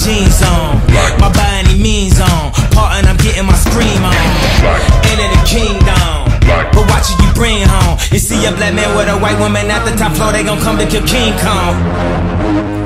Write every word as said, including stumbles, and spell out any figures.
jeans on, my by any means on, part and I'm getting my scream on. Into the kingdom, but watch it you bring home. You see a black man with a white woman at the top floor, they gon' come to kill King Kong.